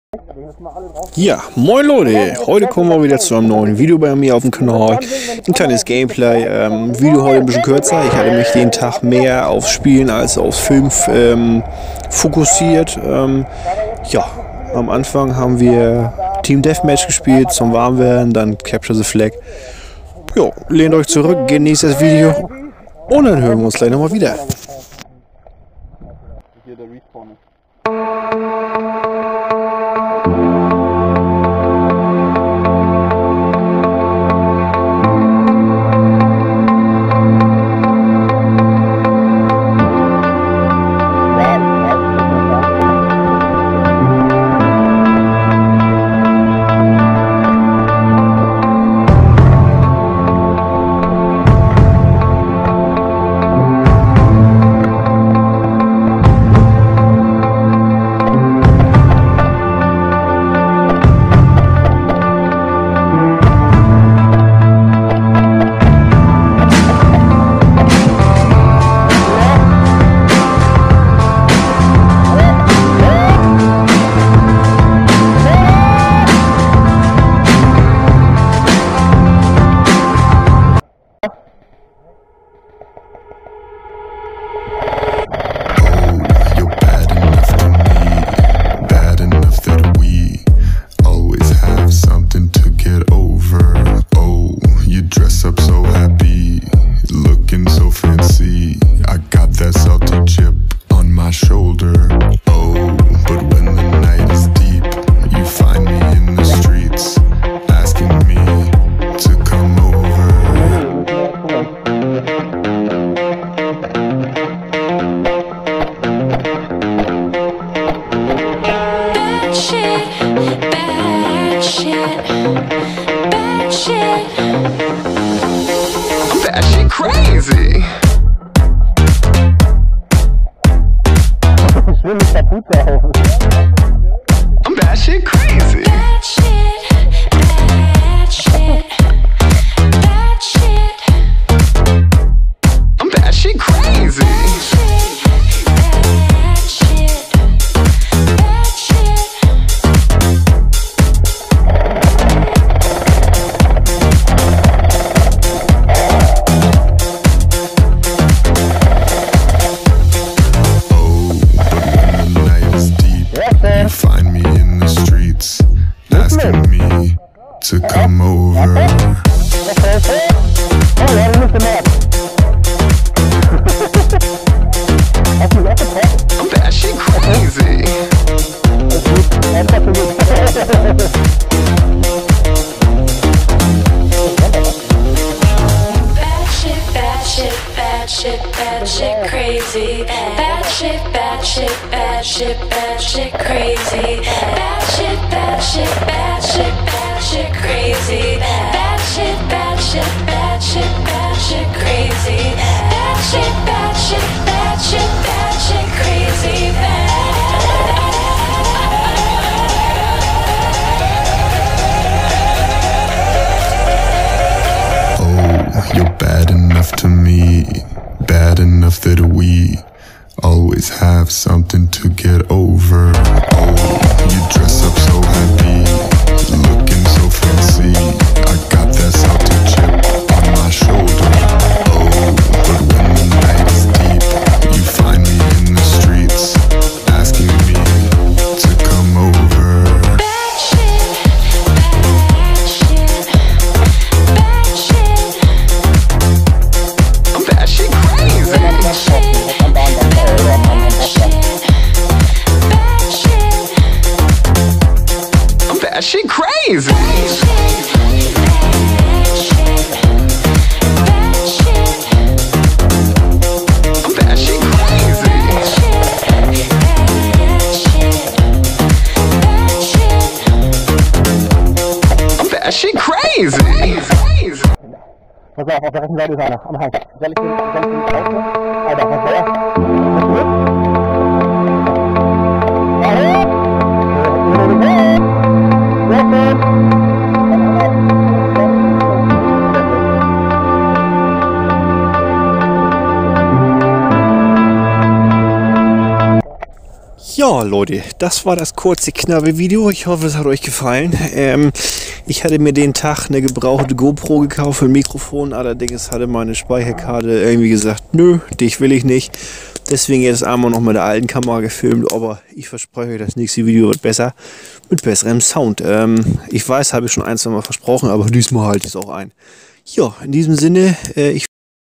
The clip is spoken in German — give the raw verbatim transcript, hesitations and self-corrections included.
Ja, moin Leute, heute kommen wir wieder zu einem neuen Video bei mir auf dem Kanal. Ein kleines Gameplay, ähm, Video heute ein bisschen kürzer. Ich hatte mich den Tag mehr aufs Spielen als aufs Film ähm, fokussiert. Ähm, ja, am Anfang haben wir Team Deathmatch gespielt zum Warmwerden, dann Capture the Flag. Jo, lehnt euch zurück, genießt das Video und dann hören wir uns gleich nochmal wieder. Hier der Respawn ist. Crazy. I'm batshit crazy. Bad shit, bad shit, bad shit. I'm batshit crazy. Bad shit, bad shit. Find me in the streets, asking me to come over. I'm batshit crazy. Bad shit, bad shit, bad shit, bad shit crazy. Bad shit, bad shit, bad shit, bad shit crazy. Bad shit, bad shit, bad shit, bad shit crazy. Bad shit, bad shit, bad shit, bad shit crazy. Bad shit, bad shit, bad shit, bad shit crazy. Oh, you're bad enough to me, bad enough that we always have something to get over. Oh, you dress up so happy, looking so fancy. I got that salty chip on my shoulder. Oh, but when the night is deep, you find me in the streets, asking me to come over. Bad shit, bad shit, bad shit. I'm batshit crazy. She crazy. I'm batshit crazy. I'm batshit crazy. Pass auf, auf der rechten Seite ist einer, am Hang. Soll ich den, soll ich den rausnehmen? Alter, was war das? Ja, Leute. Leute, das war das kurze, knappe Video. Ich hoffe, es hat euch gefallen. Ähm, ich hatte mir den Tag eine gebrauchte GoPro gekauft für ein Mikrofon. Allerdings hatte meine Speicherkarte irgendwie gesagt, nö, dich will ich nicht. Deswegen jetzt einmal noch mit der alten Kamera gefilmt. Aber ich verspreche euch, das nächste Video wird besser. Mit besserem Sound. Ähm, ich weiß, habe ich schon ein, zwei Mal versprochen, aber diesmal halte ich es auch ein. Ja, in diesem Sinne, äh, ich